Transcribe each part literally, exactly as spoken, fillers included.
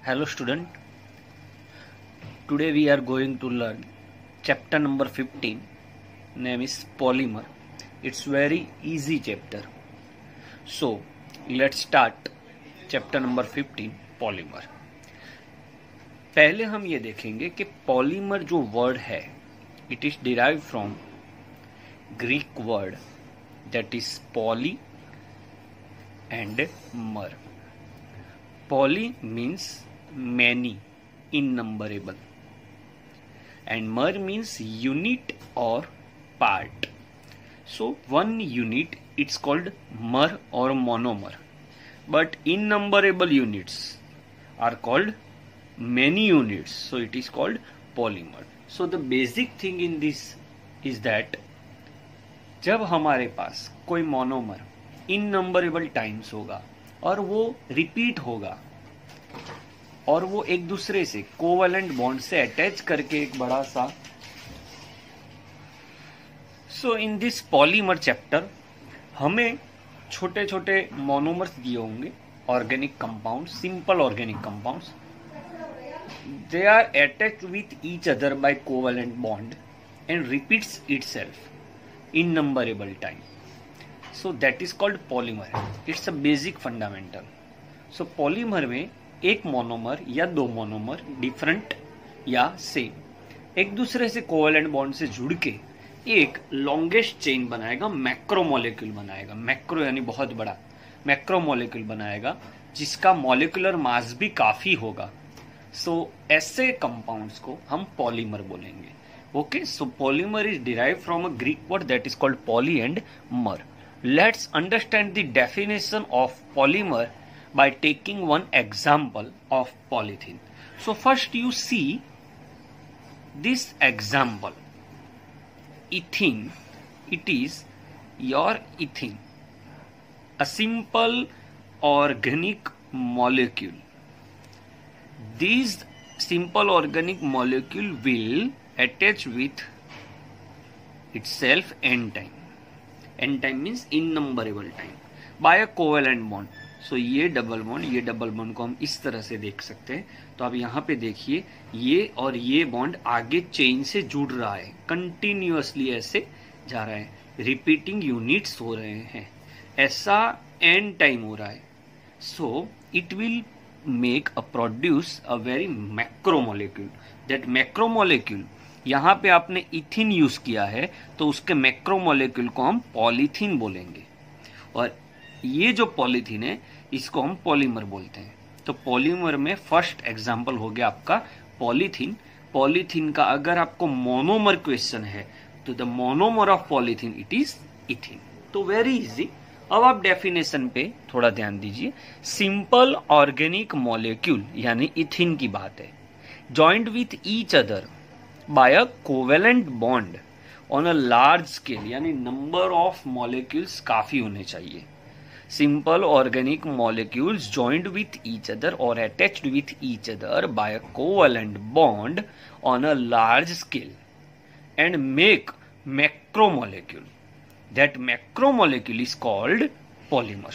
Hello student, today we are going to learn chapter number fifteen, name is polymer. It's very easy chapter. So let's start chapter number fifteen, polymer. पहले हम ये देखेंगे कि polymer जो word है it is derive from Greek word that is poly and mer. Poly means many, innumerable, and mer means unit or part. So one unit it's called mer or monomer, but innumerable units are called many units, so it is called polymer. So the basic thing in this is that जब हमारे पास कोई monomer इननंबरेबल times होगा और वो repeat होगा और वो एक दूसरे से कोवलेंट बॉन्ड से अटैच करके एक बड़ा सा. So in this polymer chapter हमें छोटे छोटे मोनोमर्स दिए होंगे, organic compound, simple organic compounds. They are attached with each other by covalent bond and repeats itself in numberable time. So that is called polymer. It's a basic fundamental. So polymer में एक monomer या दो monomer different या same एक दूसरे से covalent bond से जुड़ के एक लॉन्गेस्ट चेन बनाएगा, मैक्रो मॉलिक्यूल बनाएगा. मैक्रो यानी बहुत बड़ा मैक्रो मॉलिक्यूल बनाएगा जिसका मॉलिक्यूलर मास भी काफी होगा. सो so, ऐसे कंपाउंड्स को हम पॉलीमर बोलेंगे. Okay, so polymer is derive from a Greek word that is called poly and mer. Let's understand the definition of polymer by taking one example of polythene. So first you see this example. Ethene. It is your ethene. A simple organic molecule. These simple organic molecule will attach with itself n time. n time means innumerable time by a covalent bond. So ये double bond ये double bond को हम इस तरह से देख सकते हैं. तो आप यहाँ पे देखिए ये और ये बॉन्ड आगे चेन से जुड़ रहा है, कंटिन्यूअसली ऐसे जा रहा है, रिपीटिंग यूनिट्स हो रहे हैं, ऐसा एन टाइम हो रहा है. So it will make a produce a very macromolecule. That macromolecule यहाँ पे आपने इथिन यूज किया है तो उसके मैक्रोमोलिक्यूल को हम पॉलीथीन बोलेंगे. और ये जो पॉलीथीन है इसको हम पॉलीमर बोलते हैं. तो पॉलीमर में फर्स्ट एग्जांपल हो गया आपका पॉलीथीन. पॉलीथीन का अगर आपको मोनोमर क्वेश्चन है तो the monomer of polythene it is ethene. तो वेरी इजी. अब आप डेफिनेशन पे थोड़ा ध्यान दीजिए. सिंपल ऑर्गेनिक मॉलिक्यूल यानी इथिन की बात है, joint with each other by a covalent bond on a large scale, यानी number of molecules काफी होने चाहिए. Simple organic molecules joined with each other or attached with each other by a covalent bond on a large scale and make macromolecule. That macromolecule is called polymer.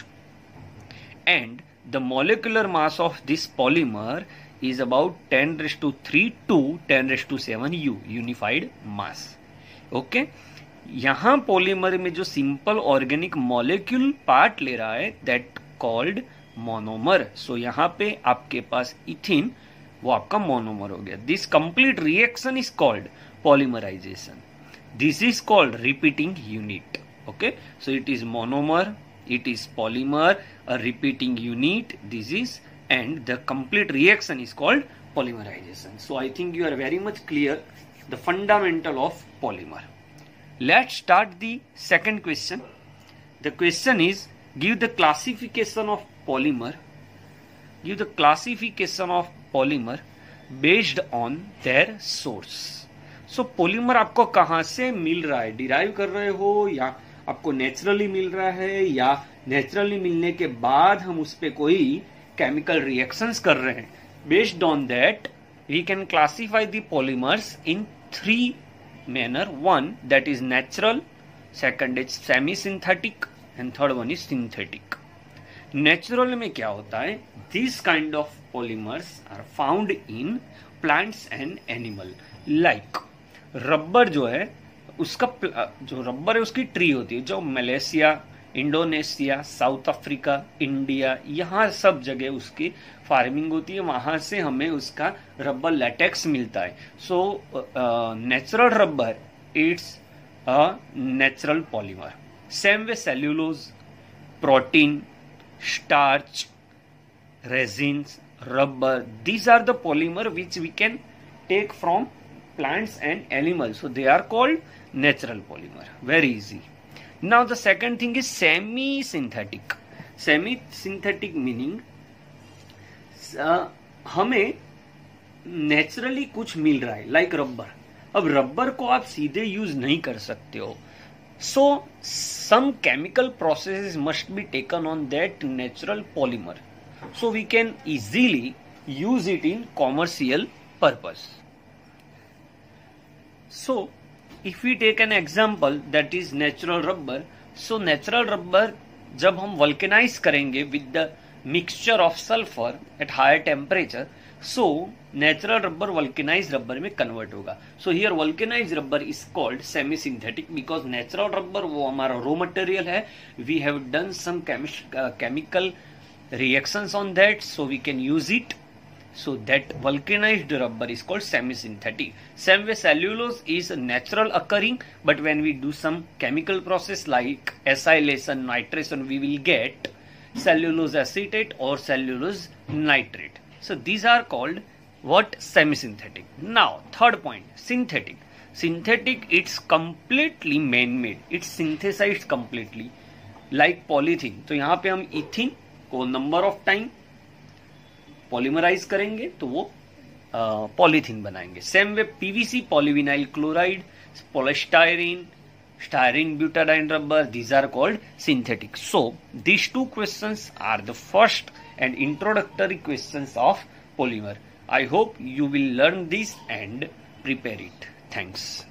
And the molecular mass of this polymer is about ten raised to three to ten raised to seven U, unified mass. Okay, यहां polymer में जो simple organic molecule part ले रहा है that called monomer. सो यहां पे आपके पास इथिन, वो आपका मोनोमर हो गया. This complete reaction is called polymerisation. This is called repeating unit. Okay, so it is monomer, it is polymer, a repeating unit, this is, and the complete reaction is called polymerization. So I think you are very much clear the fundamental of polymer. Let's start the second question. The question is, give the classification of polymer, give the classification of polymer based on their source. So polymer आपको कहां से मिल रहा है, derive कर रहे हो या आपको नेचुरली मिल रहा है, या नेचुरली मिलने के बाद हम उस पे कोई केमिकल रिएक्शंस कर रहे हैं. Based on that we can classify the polymers in three manner. One that is natural, second is semi synthetic and third one is synthetic. Natural में क्या होता है, this kind of polymers are found in plants and animal. Like rubber जो है उसका, जो rubber है उसकी ट्री होती है, जो Malaysia, Indonesia, South Africa, India, यहाँ सब जगह उसकी फार्मिंग होती है, वहां से हमें उसका रबर लैटेक्स मिलता है। So natural rubber it's a natural polymer. Same way cellulose, protein, starch, resins, rubber, these are the polymer which we can take from plants and animals, so they are called natural polymer. Very easy. Now the second thing is semi synthetic. Semi synthetic meaning uh, हमें naturally कुछ मिल रहा है, like rubber. अब rubber को आप सीधे use नहीं कर सकते हो, so some chemical processes must be taken on that natural polymer, so we can easily use it in commercial purpose. So if we take an example that is natural rubber, so natural rubber जब हम vulcanize करेंगे with the mixture of sulfur at higher temperature, so natural rubber vulcanized rubber में convert होगा. So here vulcanized rubber is called semi synthetic because natural rubber वो हमारा raw material है, we have done some chemi uh, chemical reactions on that, so we can use it. So that vulcanized rubber is called semi-synthetic. Same way cellulose is natural occurring, but when we do some chemical process like acylation, nitration, we will get cellulose acetate or cellulose nitrate. So these are called what? Semi-synthetic. Now third point, synthetic. Synthetic, it's completely man-made. It's synthesized completely, like polythene. तो यहाँ पे हम इथिन को number of time polymerase करेंगे तो वो polythene बनाएंगे. Same way PVC, polyvinyl chloride, polystyrene, styrene butadiene rubber, these are called synthetic. So these two questions are the first and introductory questions of polymer. I hope you will learn this and prepare it. Thanks.